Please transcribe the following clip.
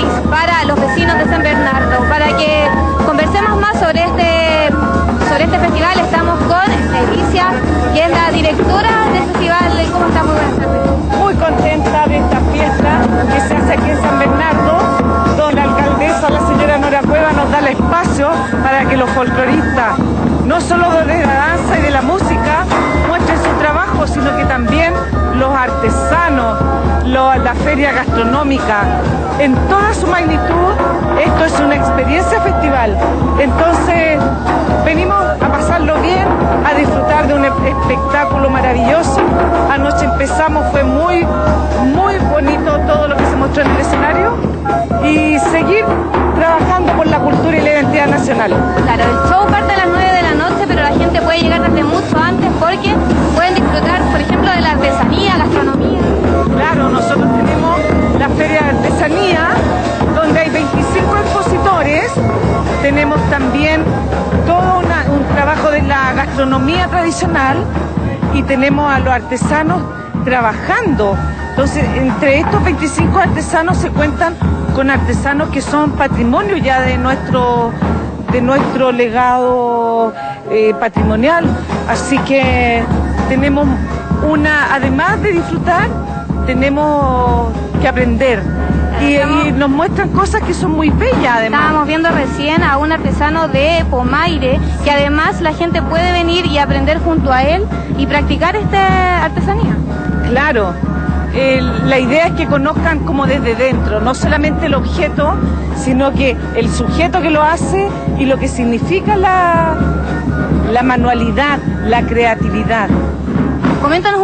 para los vecinos de San Bernardo. Para que conversemos más sobre este festival, estamos con Alicia, que es la directora del festival. ¿Cómo está? Muy buenas tardes. Muy contenta de esta fiesta que se hace aquí en San Bernardo, donde la alcaldesa, la señora Nora Cueva, nos da el espacio para que los folcloristas, no solo de la danza y de la música, muestren su trabajo, sino que también los artesanos, la feria gastronómica, en toda su magnitud. Esto es una experiencia festival. Entonces, venimos a pasarlo bien, a disfrutar de un espectáculo maravilloso. Anoche empezamos, fue muy bonito todo lo que se mostró en el escenario, y seguir trabajando por la cultura y la identidad nacional. Claro, el show parte a las 9 de la noche, pero la gente puede llegar desde mucho antes porque pueden disfrutar, por ejemplo, de la artesanía, gastronomía. Claro, nosotros tenemos la Feria de Artesanía, donde hay 25 expositores. Tenemos también todo un trabajo de la gastronomía tradicional, y tenemos a los artesanos trabajando. Entonces, entre estos 25 artesanos se cuentan con artesanos que son patrimonio ya de nuestro legado patrimonial. Así que tenemos además de disfrutar, tenemos que aprender. Y nos muestran cosas que son muy bellas, además. Estábamos viendo recién a un artesano de Pomaire, que además la gente puede venir y aprender junto a él y practicar esta artesanía. Claro, la idea es que conozcan como desde dentro, no solamente el objeto, sino que el sujeto que lo hace y lo que significa la manualidad, la creatividad. Coméntanos